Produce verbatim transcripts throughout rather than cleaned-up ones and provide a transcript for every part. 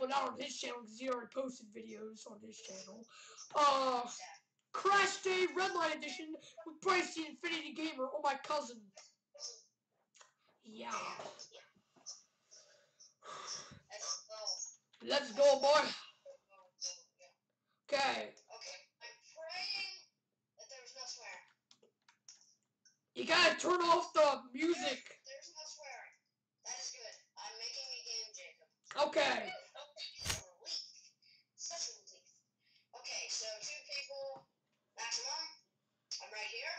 well, not on his channel because he already posted videos on his channel. Uh, Crash Day Redline Edition with Bryce the Infinity Gamer, or my cousin. Yeah. Let's go, boy. Okay. Okay, I'm praying that there's no swearing. You gotta turn off the music. There's, there's no swearing. That is good. I'm making a game, Jacob. Okay. Such a relief. Okay, so two people maximum. I'm right here.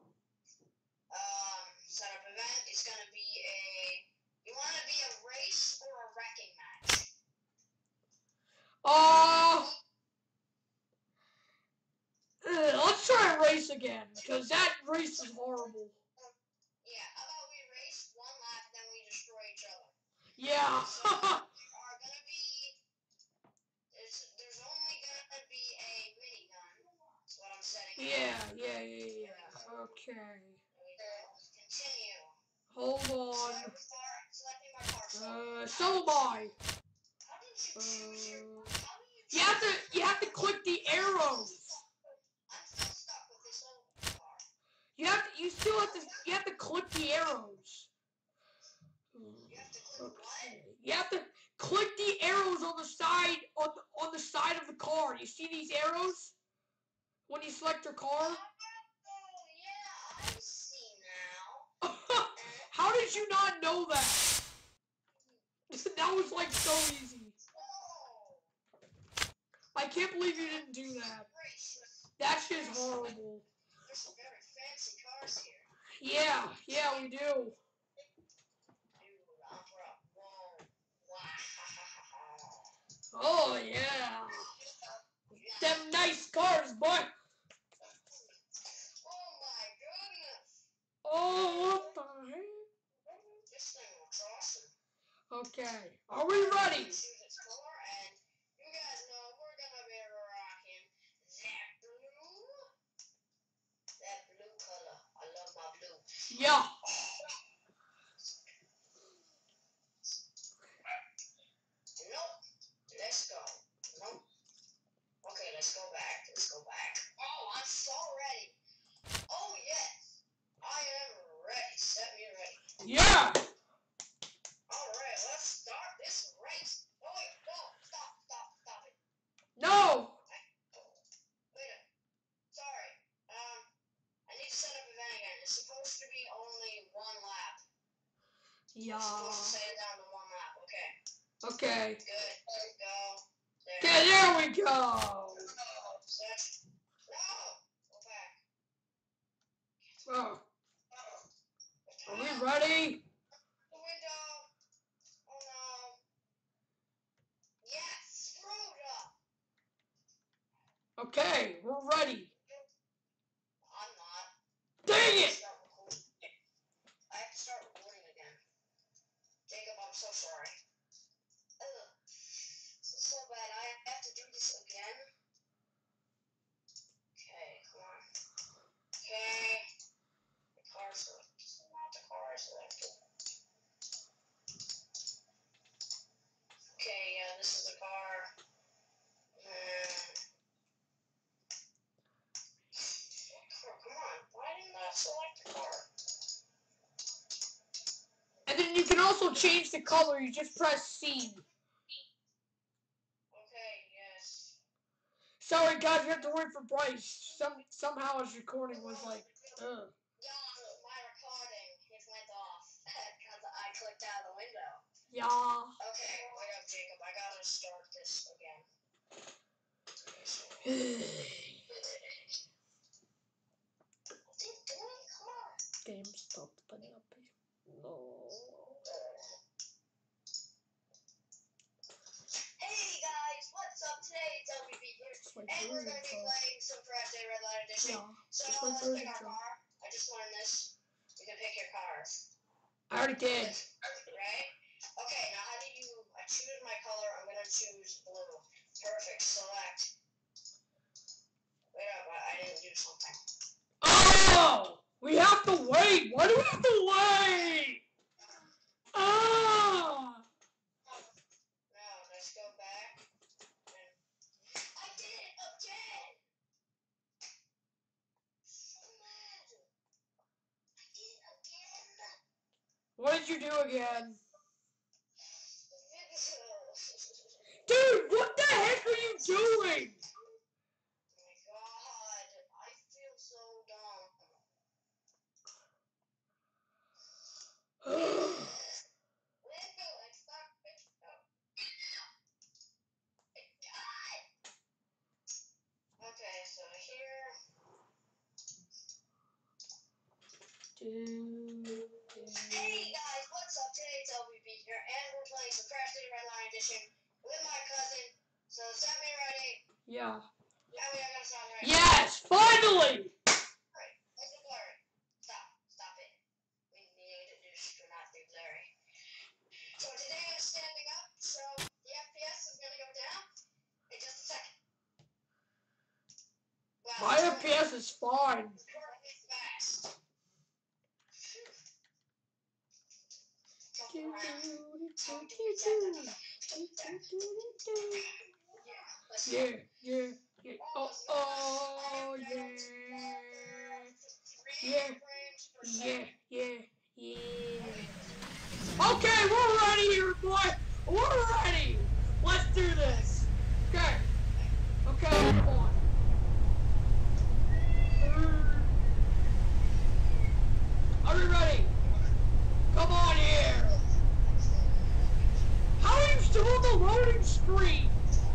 Um, setup event is gonna be a. You want to be a race or a wrecking match? Uh, uh, let's try a race again, because that race is horrible. Yeah, how about we race one lap and then we destroy each other? Yeah. So, there are gonna be. There's, there's only gonna be a minigun. That's what I'm setting up. Yeah, yeah, yeah, yeah. Okay. There we go. Continue. Hold on. Select car, selecting my car. Uh, so am I. How did you choose your? Uh, How do you? you have to, you have to click the arrows. I'm still stuck with this old car. You have to, you still have to, you have to click the arrows. You have to click what? You have to click the arrows on the side, on the, on the side of the car. You see these arrows when you select your car? Oh yeah, I see now. How did you not know that? That was like so easy. Oh. I can't believe you didn't do that. That shit's horrible. There's some very fancy cars here. Yeah, yeah, we do. Dude, Opera. Whoa. Wow. Oh, yeah. Them nice cars, boy. Oh my goodness. Oh, what the heck? This thing looks awesome. Okay, are we ready? Choose its color, and you guys know we're gonna be rocking that blue. That blue color. I love my blue. Yeah. Nope. Let's go. Nope. Okay, let's go back. Let's go back. Oh, I'm so ready. Oh, yes. I am ready. Set me ready. Yeah. Alright, let's start this race. Oh, wait. No. Stop. Stop. Stop it. No. Wait a Sorry. Um, I need to set up event again. It's supposed to be only one lap. Yeah. It's supposed to say it down to one lap. Okay. Okay. Good. There we go. There. Okay, there we go. Set. No. Go back. Oh, Oh. are we ready? The window. Oh no. Yes. Screwed up. Okay, we're ready. I'm not. Dang it! Start recording. I have to start recording again. Jacob, I'm so sorry. Ugh. This is so bad. I have to do this again. Okay, come on. Okay. The car select. Not the car selected. Okay, yeah, this is the car. Hmm. Car, come on. Why didn't I select the car? And then you can also change the color. You just press C. Okay, yes. Sorry, guys, we have to wait for Bryce. Some somehow his recording was like, ugh. Yeah, my recording, it went off because I clicked out of the window. Yeah. Okay, wait up, Jacob. I gotta start this again. Come on. Game stopped, but not no. Hey guys, what's up? Today it's L B B here, and we're gonna be playing some Crash Day Redline Edition. Yeah. So Just wait let's for pick it our to- car. I just learned this. You can pick your cars. I already did. Right? Okay, now how do you, I choose my color, I'm gonna choose blue. Perfect, select. Wait up, I, I didn't do something. Oh! We have to wait! Why do we have to wait? Ah! No, let's go back. you do again? Dude, what the heck are you doing? Oh my god, I feel so dumb. Okay, so here. Hey guys, what's up? Today it's L B B here, and we're playing some Crash Day Redline Edition with my cousin. So, stop me ready. Yeah. Yeah, we are gonna stop right. Yes, finally! Alright, let's do blurry. Stop, stop it. We need to do not do blurry. So today I'm standing up, so the F P S is gonna go down in just a second. Wow, My F P S is fine. it's currently fast. Jump around. Talk to yourself. Yeah, let's go. Yeah, yeah, yeah. Oh, oh, yeah. Yeah, yeah, yeah, yeah. Okay, we're ready here, boy. We're ready. Let's do this. Okay. Okay, come on. Are we ready? Come on here. How are you still on the loading screen?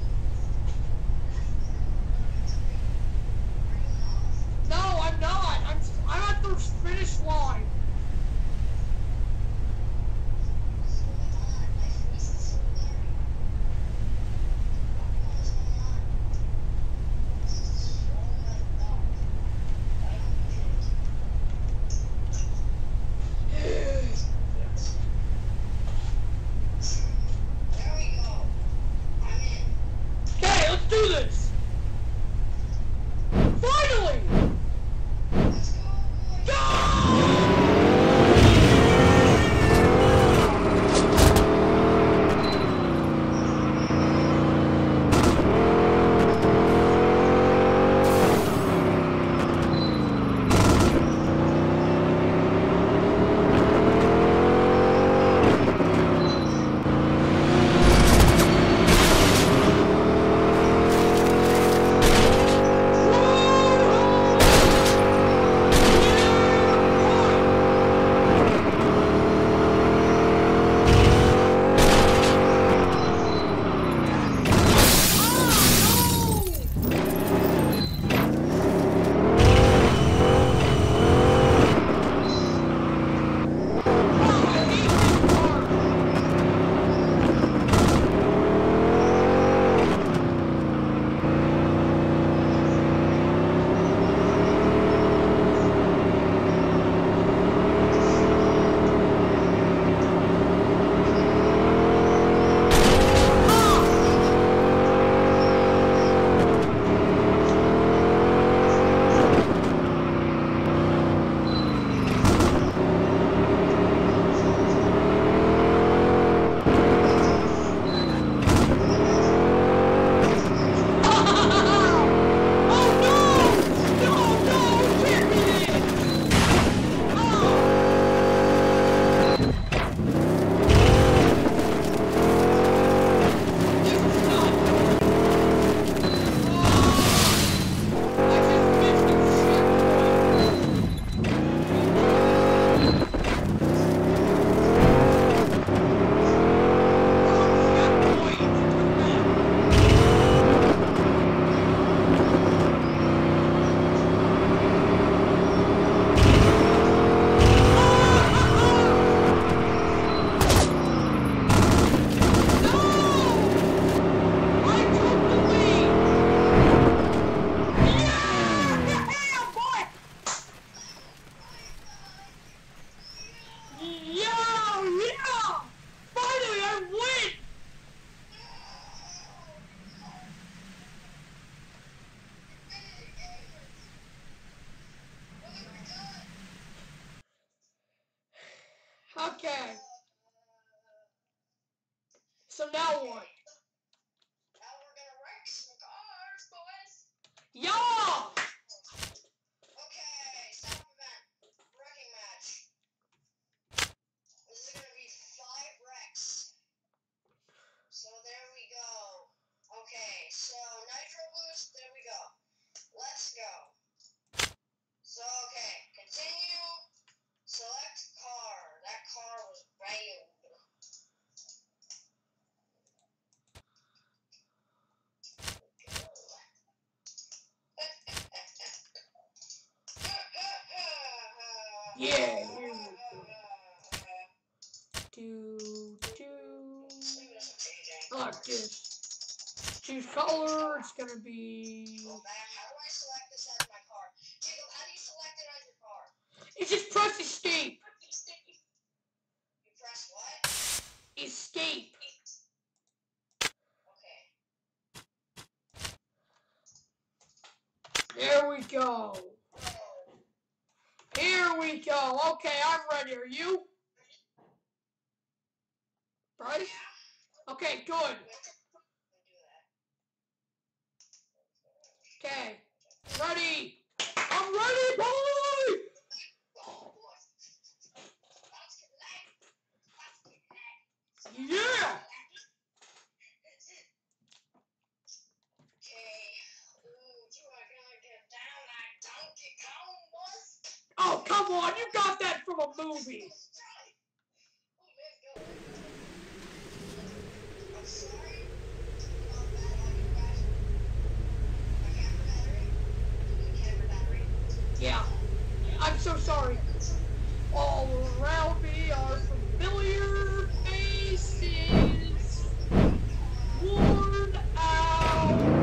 No, I'm not. I'm I'm at the finish line. Okay, let's do this. Finally! Yeah, here we go. Do, do. I like this. Choose color, it's gonna be... How do I select this out of my car? Jacob, how do you select it on your car? You just press escape. You press what? Escape. Okay. There we go. Here we go. Okay, I'm ready. Are you? Bryce? Okay, good. Okay. Ready. I'm ready, boy! Yeah! Oh, come on, you got that from a movie. I'm sorry about that audio, guys. My camera battery. The camera battery. Yeah, I'm so sorry. All around me are familiar faces. Worn out.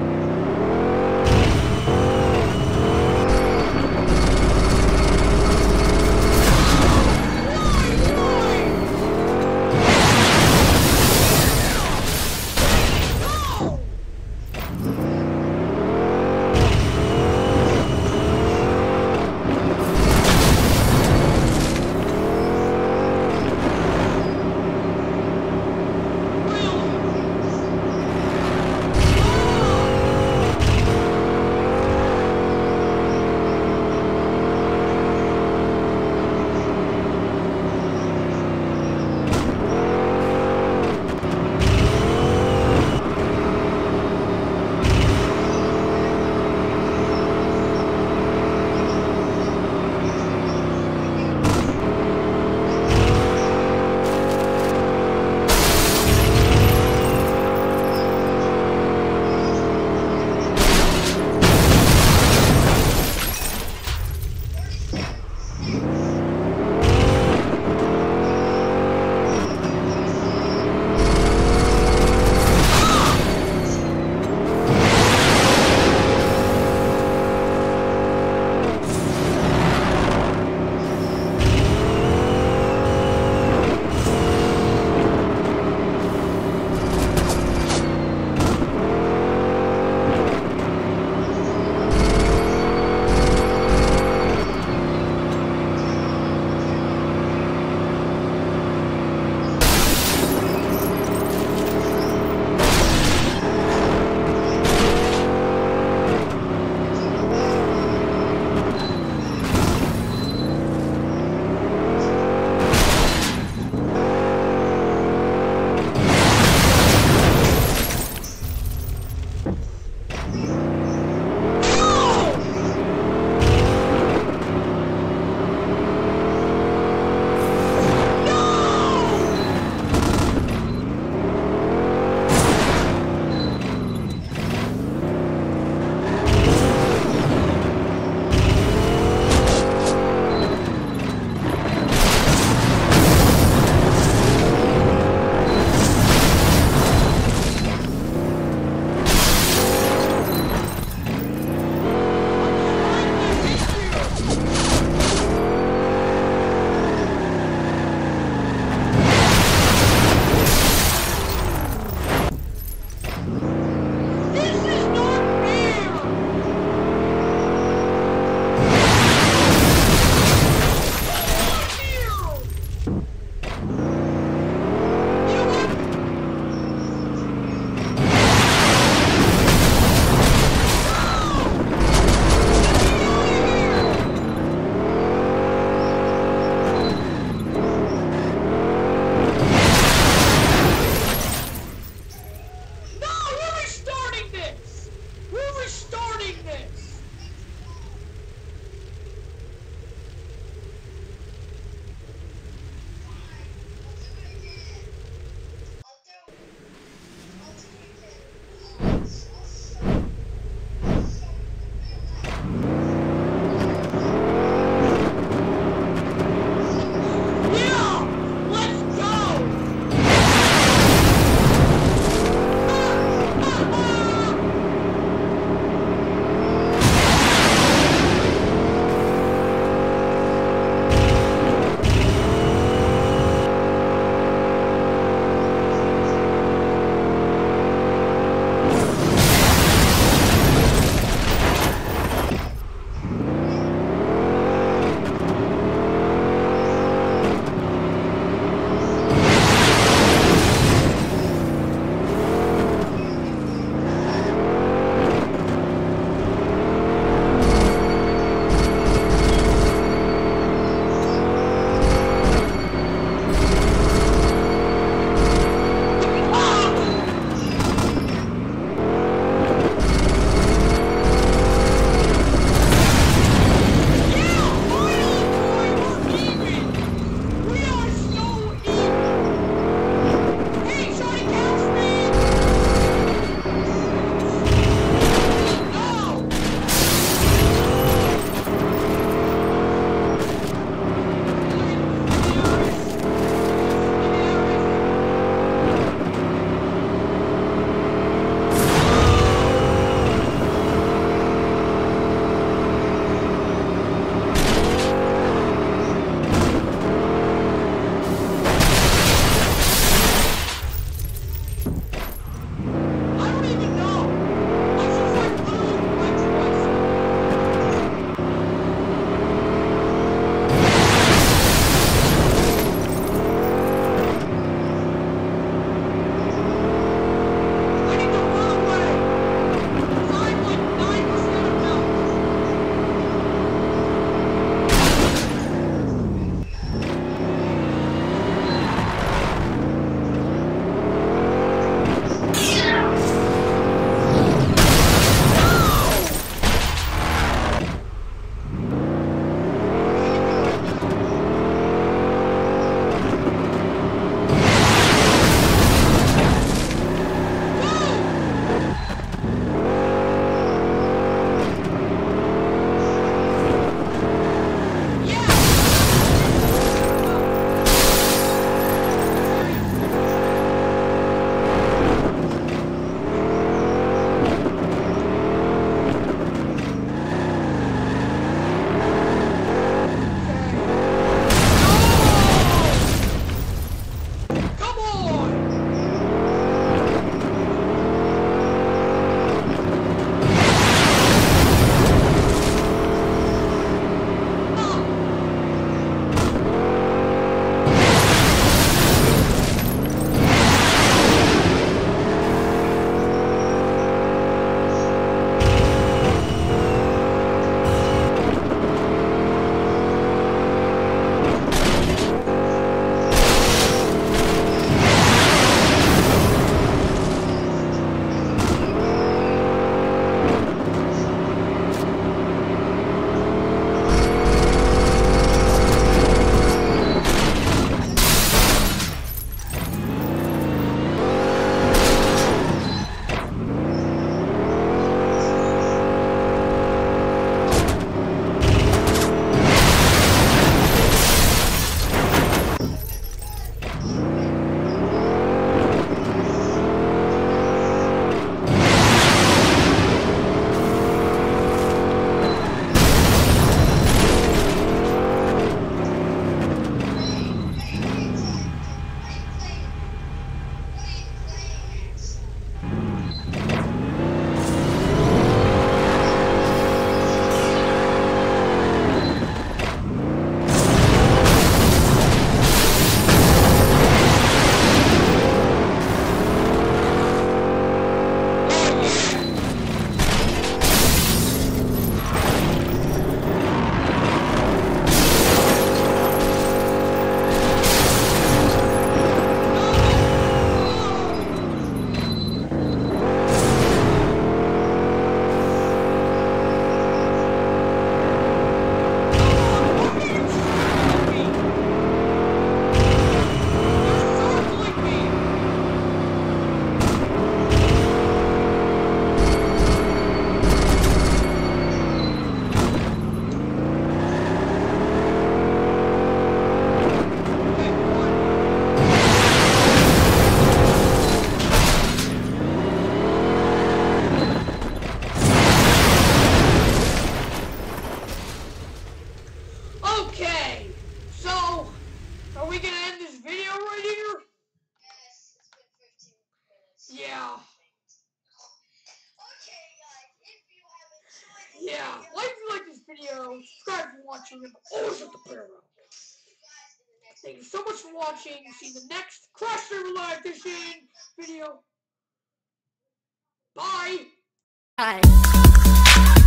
watching them. Always have to put around. Thank you so much for watching. See you in the next Crash Server Live Edition video. Bye. Bye.